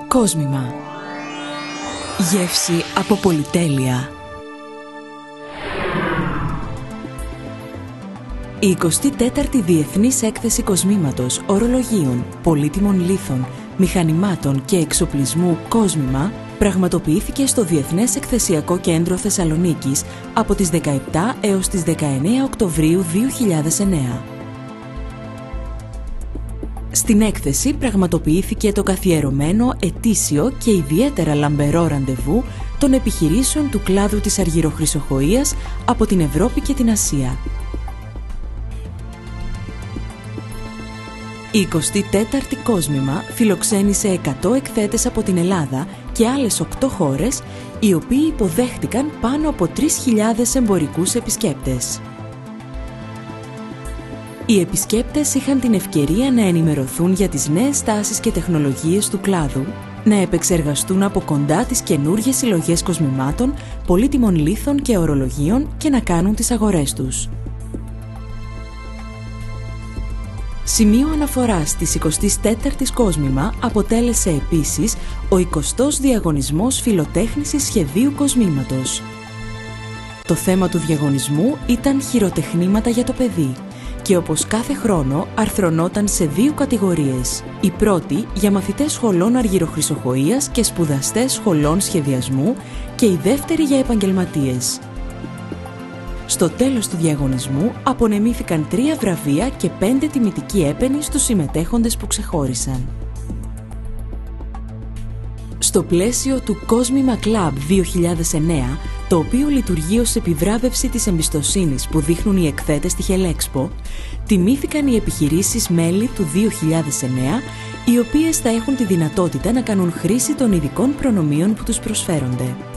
Κόσμημα. Γεύση από πολυτέλεια. Η 24η Διεθνής Έκθεση Κοσμήματος, Ορολογίων, Πολύτιμων Λίθων, Μηχανημάτων και Εξοπλισμού Κόσμημα πραγματοποιήθηκε στο Διεθνές Εκθεσιακό Κέντρο Θεσσαλονίκης από τις 17 έως τις 19 Οκτωβρίου 2009. Στην έκθεση πραγματοποιήθηκε το καθιερωμένο, ετήσιο και ιδιαίτερα λαμπερό ραντεβού των επιχειρήσεων του κλάδου της αργυροχρυσοχοΐας από την Ευρώπη και την Ασία. Η 24η Κόσμημα φιλοξένησε 100 εκθέτες από την Ελλάδα και άλλες 8 χώρες, οι οποίοι υποδέχτηκαν πάνω από 3.000 εμπορικούς επισκέπτες. Οι επισκέπτες είχαν την ευκαιρία να ενημερωθούν για τις νέες τάσεις και τεχνολογίες του κλάδου, να επεξεργαστούν από κοντά τις καινούργιες συλλογές κοσμημάτων, πολύτιμων λίθων και ορολογίων και να κάνουν τις αγορές τους. Σημείο αναφοράς της 24ης Κόσμημα αποτέλεσε επίσης ο 20ος Διαγωνισμός Φιλοτέχνησης Σχεδίου Κοσμήματος. Το θέμα του διαγωνισμού ήταν χειροτεχνήματα για το παιδί και όπως κάθε χρόνο αρθρωνόταν σε 2 κατηγορίες. Η πρώτη για μαθητές σχολών αργυροχρυσοχοΐας και σπουδαστές σχολών σχεδιασμού και η δεύτερη για επαγγελματίες. Στο τέλος του διαγωνισμού απονεμήθηκαν 3 βραβεία και 5 τιμητικοί έπαινοι στους συμμετέχοντες που ξεχώρισαν. Στο πλαίσιο του Κόσμημα Club 2009, το οποίο λειτουργεί ως επιβράβευση της εμπιστοσύνης που δείχνουν οι εκθέτες στη Χελέξπο, τιμήθηκαν οι επιχειρήσεις μέλη του 2009, οι οποίες θα έχουν τη δυνατότητα να κάνουν χρήση των ειδικών προνομίων που τους προσφέρονται.